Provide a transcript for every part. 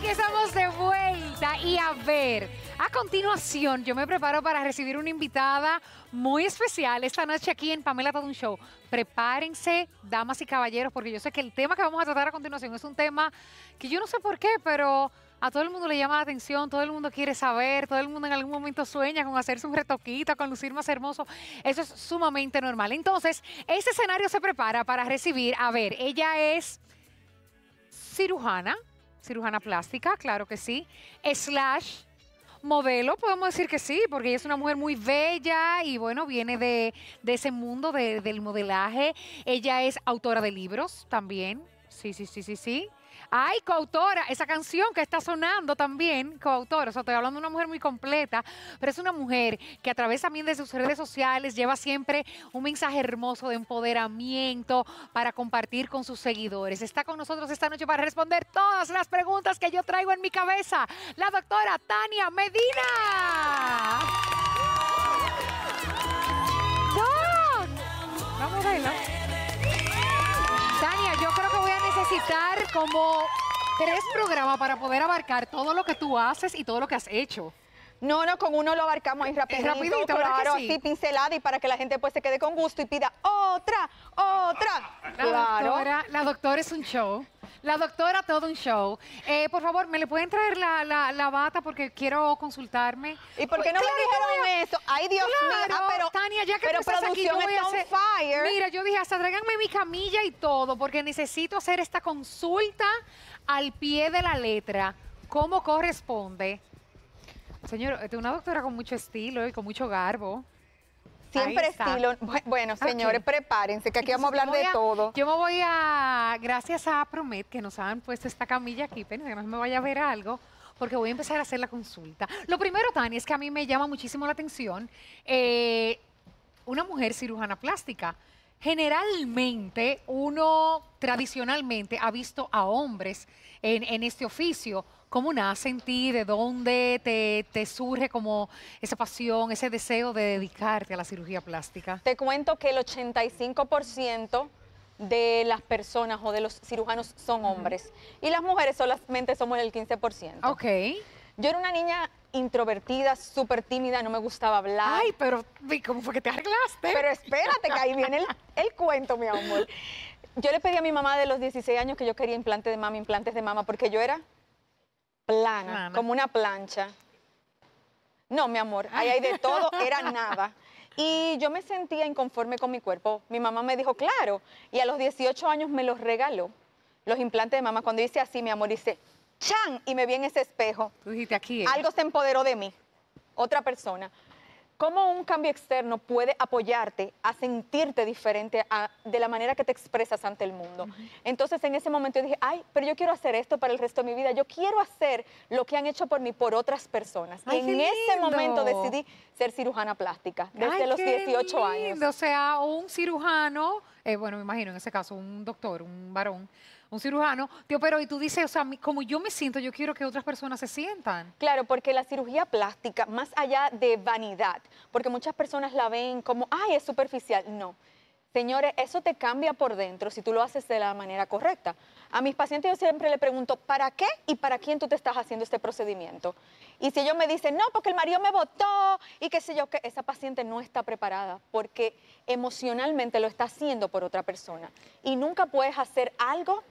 estamos de vuelta y a ver, a continuación yo me preparo para recibir una invitada muy especial esta noche aquí en Pamela Todo un Show. Prepárense, damas y caballeros, porque yo sé que el tema que vamos a tratar a continuación es un tema que yo no sé por qué, pero a todo el mundo le llama la atención, todo el mundo quiere saber, todo el mundo en algún momento sueña con hacerse un retoquito, con lucir más hermoso. Eso es sumamente normal. Entonces, este escenario se prepara para recibir, a ver, ella es cirujana plástica, claro que sí, slash modelo, podemos decir que sí, porque ella es una mujer muy bella y bueno, viene de ese mundo del modelaje. Ella es autora de libros también, sí. Ay, coautora, esa canción que está sonando también, coautora, o sea, estoy hablando de una mujer muy completa, pero es una mujer que a través también de sus redes sociales lleva siempre un mensaje hermoso de empoderamiento para compartir con sus seguidores. Está con nosotros esta noche para responder todas las preguntas que yo traigo en mi cabeza, la doctora Tania Medina. ¡Doc! Vamos a verlo. Tania, yo creo que voy a necesitar como 3 programas para poder abarcar todo lo que tú haces y todo lo que has hecho. No, con uno lo abarcamos ahí rapidito, claro, sí? así pincelada y para que la gente pues se quede con gusto y pida otra. La doctora es un show. La doctora todo un show. Por favor, ¿me le pueden traer la bata porque quiero consultarme? ¿Y por qué no me dijeron eso? Ay, Dios mío. Pero Tania, ya que tú estás aquí, yo voy a hacer... Mira, yo dije, hasta tráiganme mi camilla y todo, porque necesito hacer esta consulta al pie de la letra, como corresponde. Señor, es una doctora con mucho estilo y con mucho garbo. Siempre estilo. Bueno, señores, prepárense, que aquí vamos a hablar de todo. Yo me voy a, gracias a Promet, que nos han puesto esta camilla aquí, que no me vaya a ver algo, porque voy a empezar a hacer la consulta. Lo primero, Tania, es que a mí me llama muchísimo la atención una mujer cirujana plástica. Generalmente, uno tradicionalmente ha visto a hombres en este oficio. ¿Cómo nace en ti? ¿De dónde te surge como esa pasión, ese deseo de dedicarte a la cirugía plástica? Te cuento que el 85% de las personas o de los cirujanos son hombres y las mujeres solamente somos el 15%. Ok. Yo era una niña introvertida, súper tímida, no me gustaba hablar. Ay, pero ¿cómo fue que te arreglaste? Pero espérate, que ahí viene el cuento, mi amor. Yo le pedí a mi mamá de los 16 años que yo quería implantes de mama, porque yo era plana, como una plancha. No, mi amor, ahí hay de todo, era nada. Y yo me sentía inconforme con mi cuerpo. Mi mamá me dijo, claro, y a los 18 años me los regaló, los implantes de mama. Cuando hice así, mi amor, hice ¡chan! Y me vi en ese espejo. Tú dijiste aquí. Algo se empoderó de mí, otra persona. ¿Cómo un cambio externo puede apoyarte a sentirte diferente de la manera que te expresas ante el mundo? Entonces, en ese momento yo dije, ay, pero yo quiero hacer esto para el resto de mi vida. Yo quiero hacer lo que han hecho por mí, por otras personas. Ay, en ese momento decidí ser cirujana plástica, desde los 18 años. O sea, un cirujano, bueno, me imagino en ese caso, un doctor, un varón, un cirujano, te operó y tú dices, o sea, como yo me siento, yo quiero que otras personas se sientan. Claro, porque la cirugía plástica, más allá de vanidad, porque muchas personas la ven como, ay, es superficial. No. Señores, eso te cambia por dentro si tú lo haces de la manera correcta. A mis pacientes yo siempre le pregunto, ¿para qué y para quién tú te estás haciendo este procedimiento? Y si ellos me dicen, no, porque el marido me botó y qué sé yo, que esa paciente no está preparada porque emocionalmente lo está haciendo por otra persona. Y nunca puedes hacer algo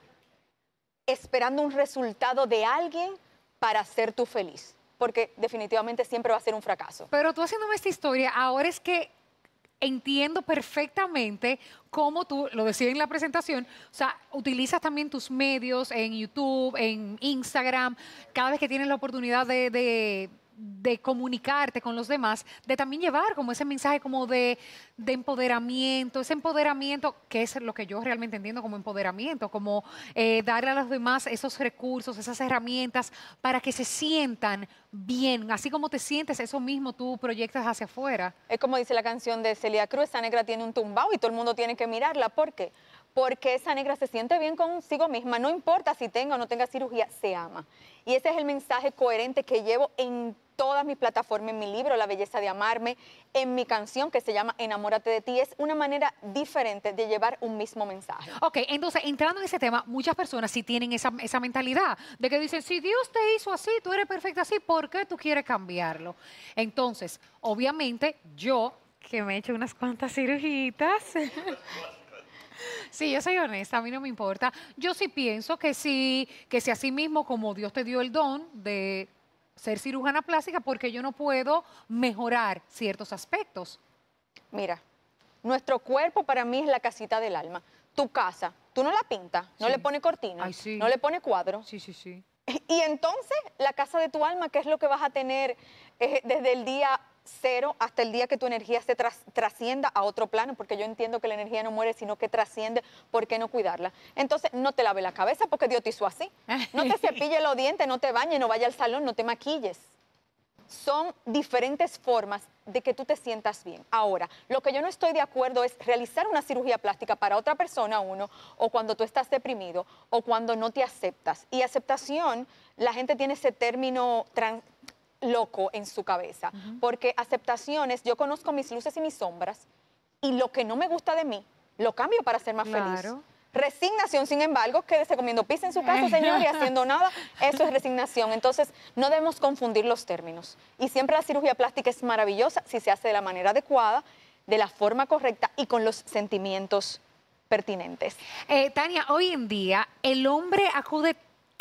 esperando un resultado de alguien para ser tú feliz, porque definitivamente siempre va a ser un fracaso. Pero tú haciéndome esta historia, ahora es que entiendo perfectamente cómo tú, lo decía en la presentación, o sea, utilizas también tus medios en YouTube, en Instagram, cada vez que tienes la oportunidad de comunicarte con los demás, de también llevar como ese mensaje como de empoderamiento, ese empoderamiento, que es lo que yo realmente entiendo como empoderamiento, como darle a los demás esos recursos, esas herramientas para que se sientan bien, así como te sientes, eso mismo tú proyectas hacia afuera. Es como dice la canción de Celia Cruz, esa negra tiene un tumbao y todo el mundo tiene que mirarla. ¿Por qué? Porque esa negra se siente bien consigo misma, no importa si tenga o no tenga cirugía, se ama. Y ese es el mensaje coherente que llevo en todas mis plataformas, en mi libro La Belleza de Amarme, en mi canción que se llama Enamórate de ti. Es una manera diferente de llevar un mismo mensaje. Ok, entonces, entrando en ese tema, muchas personas sí tienen esa mentalidad de que dicen, si Dios te hizo así, tú eres perfecta así, ¿por qué tú quieres cambiarlo? Entonces, obviamente, yo, que me he hecho unas cuantas cirujitas, sí, yo soy honesta, a mí no me importa. Yo sí pienso que si así mismo como Dios te dio el don de ser cirujana plástica, porque yo no puedo mejorar ciertos aspectos. Mira, nuestro cuerpo para mí es la casita del alma. Tu casa, tú no la pintas, no Sí. le pones cortina, Ay, sí. no le pones cuadro. Sí, sí, sí. Y entonces, la casa de tu alma, ¿qué es lo que vas a tener desde el día cero hasta el día que tu energía se trascienda a otro plano? Porque yo entiendo que la energía no muere, sino que trasciende. ¿Por qué no cuidarla? Entonces, no te laves la cabeza porque Dios te hizo así. No te cepilles los dientes, no te bañes, no vayas al salón, no te maquilles. Son diferentes formas de que tú te sientas bien. Ahora, lo que yo no estoy de acuerdo es realizar una cirugía plástica para otra persona, o cuando tú estás deprimido, o cuando no te aceptas. Y aceptación, la gente tiene ese término loco en su cabeza, porque aceptaciones, yo conozco mis luces y mis sombras, y lo que no me gusta de mí, lo cambio para ser más feliz. Resignación, sin embargo, quédese comiendo pizza en su casa, señor, y haciendo nada, eso es resignación. Entonces, no debemos confundir los términos. Y siempre la cirugía plástica es maravillosa si se hace de la manera adecuada, de la forma correcta y con los sentimientos pertinentes. Tania, hoy en día, ¿el hombre acude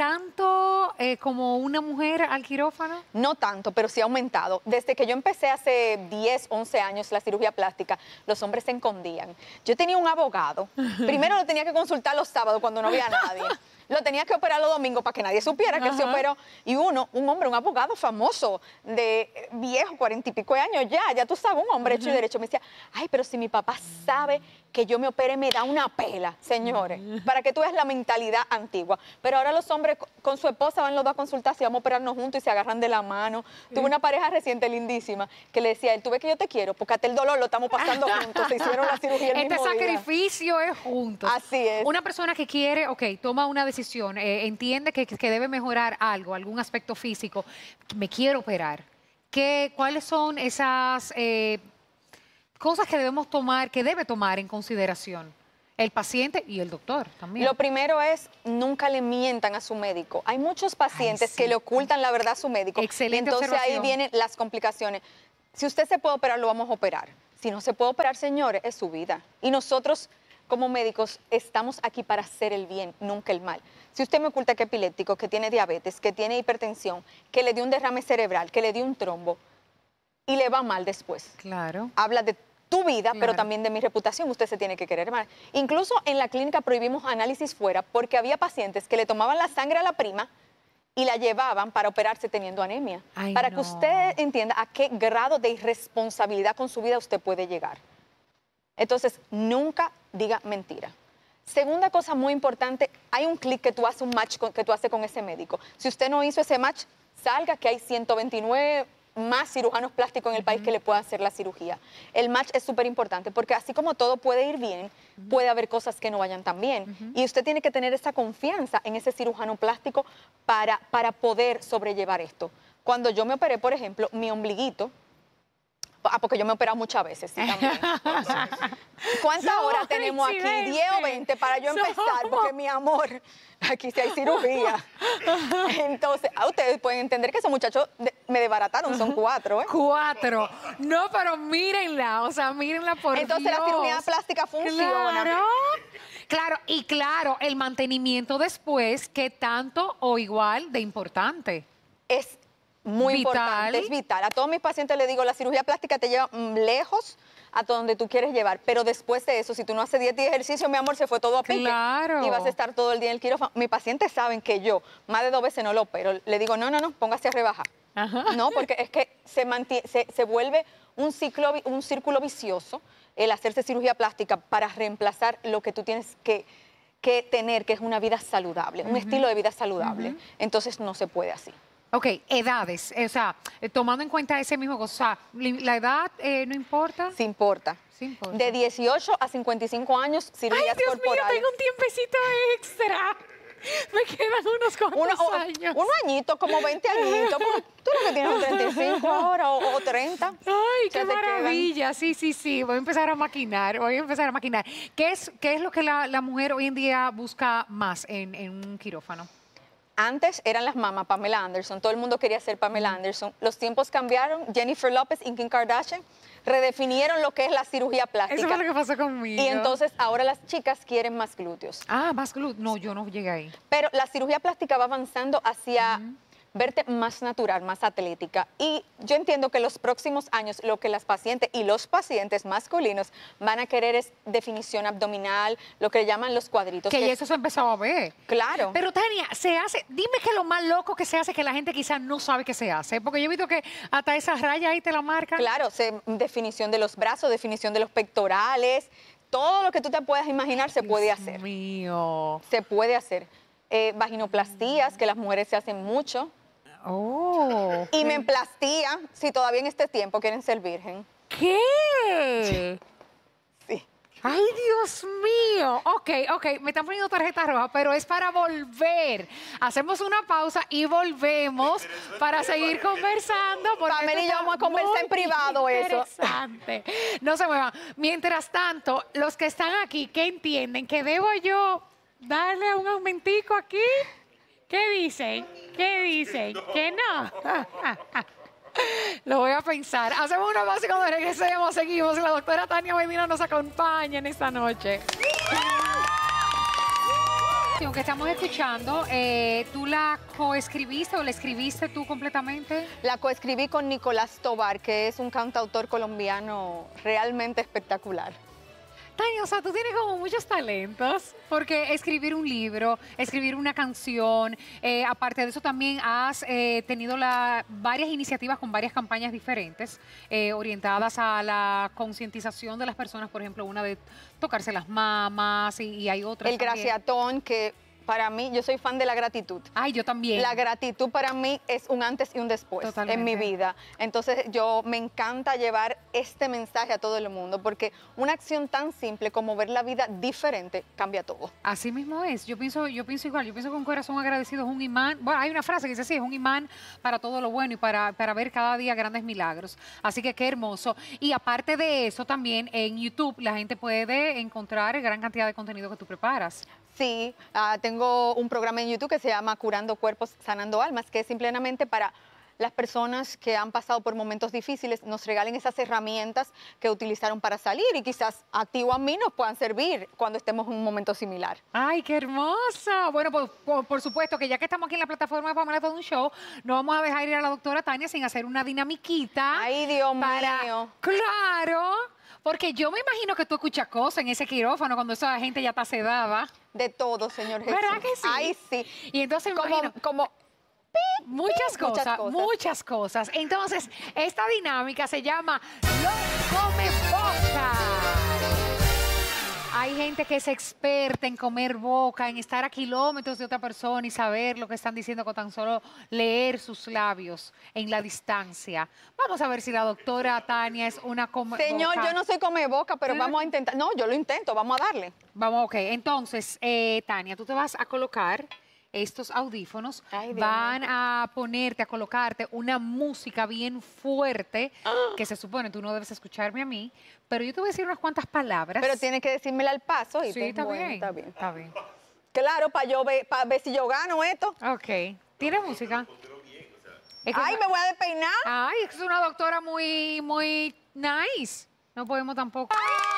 tanto como una mujer al quirófano? No tanto, pero sí ha aumentado. Desde que yo empecé hace 10, 11 años la cirugía plástica, los hombres se escondían. Yo tenía un abogado. Primero lo tenía que consultar los sábados cuando no había nadie. Lo tenía que operar los domingos para que nadie supiera que se operó. Y un hombre, un abogado famoso, de viejo, 40 y pico de años ya tú sabes, un hombre hecho y derecho, me decía, ay, pero si mi papá sabe que yo me opere, me da una pela, señores, para que tú veas la mentalidad antigua. Pero ahora los hombres con su esposa van los dos a consultar si vamos a operarnos juntos y se agarran de la mano. Tuve una pareja reciente lindísima que le decía, tú ves que yo te quiero, porque hasta el dolor lo estamos pasando juntos, se hicieron la cirugía el mismo día. Sacrificio es juntos. Así es. Una persona que quiere, toma una decisión, entiende que debe mejorar algo, algún aspecto físico, me quiero operar. ¿Cuáles son esas cosas que debemos tomar, que debe tomar en consideración el paciente y el doctor también? Lo primero es, nunca le mientan a su médico. Hay muchos pacientes que le ocultan la verdad a su médico. Excelente Entonces ahí vienen las complicaciones. Si usted se puede operar, lo vamos a operar. Si no se puede operar, señores, es su vida. Y nosotros, como médicos, estamos aquí para hacer el bien, nunca el mal. Si usted me oculta que es epiléptico, que tiene diabetes, que tiene hipertensión, que le dio un derrame cerebral, que le dio un trombo, y le va mal después. Claro. Habla de tu vida, pero también de mi reputación, usted se tiene que querer mal. Incluso en la clínica prohibimos análisis fuera porque había pacientes que le tomaban la sangre a la prima y la llevaban para operarse teniendo anemia. Para que usted entienda a qué grado de irresponsabilidad con su vida usted puede llegar. Entonces, nunca diga mentira. Segunda cosa muy importante, hay un clic que tú haces, un match que tú haces con ese médico. Si usted no hizo ese match, salga que hay 129 más cirujanos plásticos en el país que le puedan hacer la cirugía. El match es súper importante porque así como todo puede ir bien, puede haber cosas que no vayan tan bien. Y usted tiene que tener esa confianza en ese cirujano plástico para poder sobrellevar esto. Cuando yo me operé, por ejemplo, mi ombliguito, porque yo me he operado muchas veces, sí, también. ¿Cuántas horas tenemos aquí? 10 o 20 para yo empezar, porque mi amor, aquí sí hay cirugía. Entonces, ustedes pueden entender que esos muchachos me desbarataron, son 4, ¿eh? 4. No, pero mírenla, o sea, mírenla por Entonces Dios. la cirugía plástica funciona. Claro, el mantenimiento después, que tanto o igual de importante. Es muy importante, es vital. A todos mis pacientes les digo, la cirugía plástica te lleva lejos a donde tú quieres llevar, pero después de eso, si tú no haces dieta y ejercicio, mi amor, se fue todo a pique. Claro. Y vas a estar todo el día en el quirófano. Mis pacientes saben que yo más de 2 veces no lo opero. Le digo, no, póngase a rebajar. No, porque es que se vuelve un círculo vicioso el hacerse cirugía plástica para reemplazar lo que tú tienes que tener, que es una vida saludable, un estilo de vida saludable. Entonces no se puede así. Ok, edades, o sea, tomando en cuenta ese mismo cosa, o sea, ¿la edad no importa? Sí importa. Sí importa. De 18 a 55 años, cirugías corporales. Ay, Dios mío, tengo un tiempecito extra. Me quedan unos cuantos años. Un añito, como 20 añitos. Tú que tienes un 35 ahora o 30. Ay, qué te quedan. maravilla. Sí, sí, sí. Voy a empezar a maquinar. Voy a empezar a maquinar. ¿Qué es lo que la mujer hoy en día busca más en un quirófano? Antes eran las mamás, Pamela Anderson. Todo el mundo quería ser Pamela Anderson. Los tiempos cambiaron. Jennifer López y Kim Kardashian redefinieron lo que es la cirugía plástica. Eso fue lo que pasó conmigo. Y entonces ahora las chicas quieren más glúteos. Ah, más glúteos. No, yo no llegué ahí. Pero la cirugía plástica va avanzando hacia verte más natural, más atlética. Y yo entiendo que los próximos años lo que las pacientes y los pacientes masculinos van a querer es definición abdominal, lo que le llaman los cuadritos. Que eso se empezó a ver. Claro. Pero Tania, dime que lo más loco que se hace que la gente quizás no sabe que se hace. Porque yo he visto que hasta esas rayas ahí te la marcan. Claro, definición de los brazos, definición de los pectorales, todo lo que tú te puedas imaginar se puede hacer. Dios mío. Se puede hacer. Vaginoplastías, que las mujeres se hacen mucho. Oh. Y memplastía, si todavía en este tiempo quieren ser virgen. ¿Qué? Sí. Ay, Dios mío. Ok, me están poniendo tarjeta roja, pero es para volver. Hacemos una pausa y volvemos para seguir conversando. Pamela y yo vamos a conversar en privado eso. Interesante. No se muevan. Mientras tanto, los que están aquí, ¿qué entienden? ¿Que debo yo darle un aumentico aquí? ¿Qué dicen? ¿Qué dicen? ¿Que no? Lo voy a pensar. Hacemos una pausa y cuando regresemos seguimos. La doctora Tania Medina nos acompaña en esta noche. Que estamos escuchando, ¿tú la coescribiste o la escribiste tú completamente? La coescribí con Nicolás Tobar, que es un cantautor colombiano realmente espectacular. Tania, o sea, tú tienes como muchos talentos, porque escribir un libro, escribir una canción, aparte de eso también has tenido varias iniciativas con varias campañas diferentes, orientadas a la concientización de las personas, por ejemplo, una de tocarse las mamas y hay otras El también. Graciatón, que para mí, yo soy fan de la gratitud. Ay, yo también. La gratitud para mí es un antes y un después en mi vida. Entonces, me encanta llevar este mensaje a todo el mundo, porque una acción tan simple como ver la vida diferente cambia todo. Así mismo es. Yo pienso igual. Yo pienso que un corazón agradecido es un imán. Bueno, hay una frase que dice así, es un imán para todo lo bueno y para ver cada día grandes milagros. Así que qué hermoso. Y aparte de eso, también en YouTube la gente puede encontrar gran cantidad de contenido que tú preparas. Sí, tengo un programa en YouTube que se llama Curando Cuerpos, Sanando Almas, que es simplemente para las personas que han pasado por momentos difíciles, nos regalen esas herramientas que utilizaron para salir y quizás a ti o a mí nos puedan servir cuando estemos en un momento similar. ¡Ay, qué hermosa! Bueno, por supuesto que ya que estamos aquí en la plataforma de Pamela Todo un Show, no vamos a dejar ir a la doctora Tania sin hacer una dinamiquita. ¡Ay, Dios mío! ¡Claro! Porque yo me imagino que tú escuchas cosas en ese quirófano cuando esa gente ya está sedada. De todo, Señor Jesús. ¿Verdad que sí? Ay, sí. Y entonces me imagino... Muchas cosas. Entonces, esta dinámica se llama Los Come Boca. Hay gente que es experta en comer boca, en estar a kilómetros de otra persona y saber lo que están diciendo con tan solo leer sus labios en la distancia. Vamos a ver si la doctora Tania es una come Señor, boca. yo no soy come boca, pero vamos a intentar. No, yo lo intento, vamos a darle. Vamos, ok. Entonces, Tania, tú te vas a colocar estos audífonos, Ay, Dios van mío. a ponerte, a colocarte una música bien fuerte, que se supone tú no debes escucharme a mí, pero yo te voy a decir unas cuantas palabras. Pero tienes que decírmela al paso. Y Sí, está bueno, bien. está bien. Está bien. Claro, para ver si yo gano esto. Ok. ¿Tienes música? Es que- Ay, me voy a despeinar. Ay, es que es una doctora muy nice. No podemos tampoco.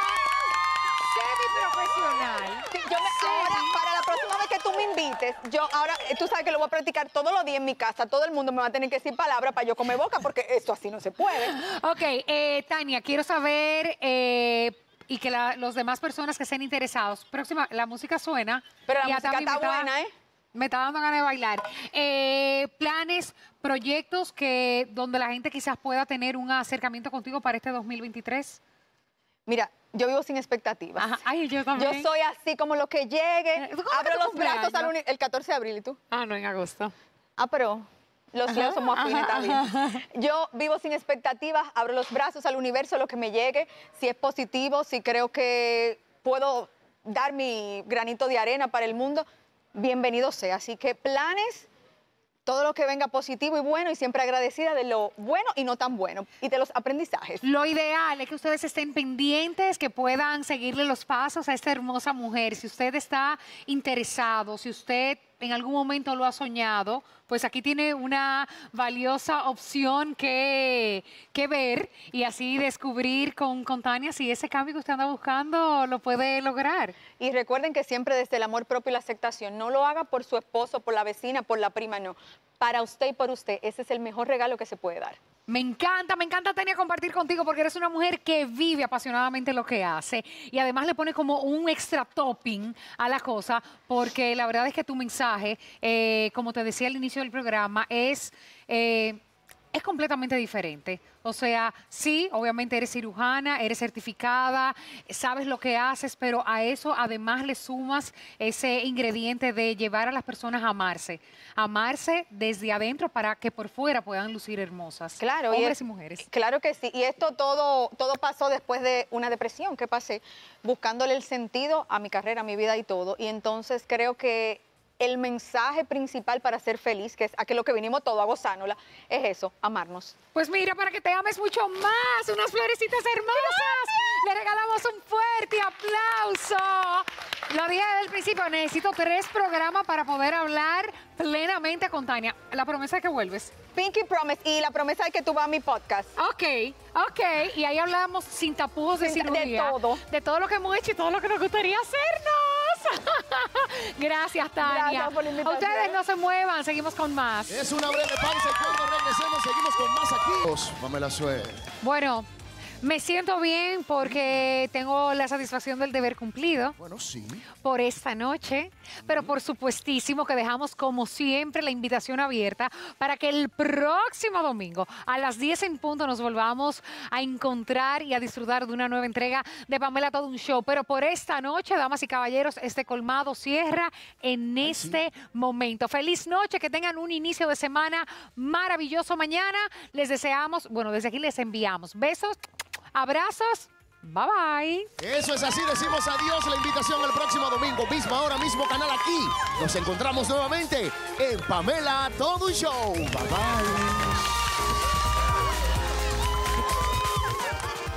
Semi-profesional. Sí, ahora, para la próxima vez que tú me invites, tú sabes que lo voy a practicar todos los días en mi casa. Todo el mundo me va a tener que decir palabras para yo comer boca, porque esto así no se puede. Ok, Tania, quiero saber, y que los demás personas que estén interesados, la música suena. Pero la y música también está buena, ¿eh? Me está dando ganas de bailar. Planes, proyectos donde la gente quizás pueda tener un acercamiento contigo para este 2023. Mira, yo vivo sin expectativas. Ajá. Ay, yo también. Yo soy así como lo que llegue. ¿Cómo Abro que tu los brazos cumpleaños? el 14 de abril, ¿y tú? Ah, no, en agosto. Ah, pero los leos somos afines también. Yo vivo sin expectativas, abro los brazos al universo, lo que me llegue. Si es positivo, si creo que puedo dar mi granito de arena para el mundo, bienvenido sea. Así que planes, todo lo que venga positivo y bueno, y siempre agradecida de lo bueno y no tan bueno, y de los aprendizajes. Lo ideal es que ustedes estén pendientes, que puedan seguirle los pasos a esta hermosa mujer. Si usted está interesado, si usted en algún momento lo ha soñado, pues aquí tiene una valiosa opción que ver y así descubrir con Tania si ese cambio que usted anda buscando lo puede lograr. Y recuerden que siempre desde el amor propio y la aceptación, no lo haga por su esposo, por la vecina, por la prima, no. Para usted y por usted, ese es el mejor regalo que se puede dar. Me encanta, Tania, compartir contigo porque eres una mujer que vive apasionadamente lo que hace y además le pone como un extra topping a la cosa porque la verdad es que tu mensaje, como te decía al inicio del programa, es completamente diferente. O sea, sí, obviamente eres cirujana, eres certificada, sabes lo que haces, pero a eso además le sumas ese ingrediente de llevar a las personas a amarse. Amarse desde adentro para que por fuera puedan lucir hermosas. Claro. Hombres y mujeres. Claro que sí. Y esto todo pasó después de una depresión que pasé, buscándole el sentido a mi carrera, a mi vida y todo. Y entonces creo que el mensaje principal para ser feliz, que es a que lo que vinimos todo a gozárnosla, es eso, amarnos. Pues mira, para que te ames mucho más, unas florecitas hermosas, le regalamos un fuerte aplauso. Lo dije desde el principio, necesito 3 programas para poder hablar plenamente con Tania. La promesa es que vuelves. Pinky Promise, y la promesa es que tú vas a mi podcast. Ok. Y ahí hablamos sin tapujos de cirugía. De todo lo que hemos hecho y todo lo que nos gustaría hacernos. Gracias, Tania. Gracias por la invitación. Ustedes no se muevan, seguimos con más. Es una breve pausa y cuando regresemos seguimos con más aquí. Pamela Sué. Bueno, me siento bien porque tengo la satisfacción del deber cumplido. Bueno, sí. Por esta noche, pero por supuestísimo que dejamos como siempre la invitación abierta para que el próximo domingo a las 10 en punto nos volvamos a encontrar y a disfrutar de una nueva entrega de Pamela Todo un Show. Pero por esta noche, damas y caballeros, este colmado cierra en este momento. Feliz noche, que tengan un inicio de semana maravilloso mañana. Les deseamos, bueno, desde aquí les enviamos besos, abrazos. Bye, bye. Eso es así, decimos adiós. La invitación el próximo domingo, misma hora, mismo canal aquí. Nos encontramos nuevamente en Pamela Todo un Show. Bye, bye.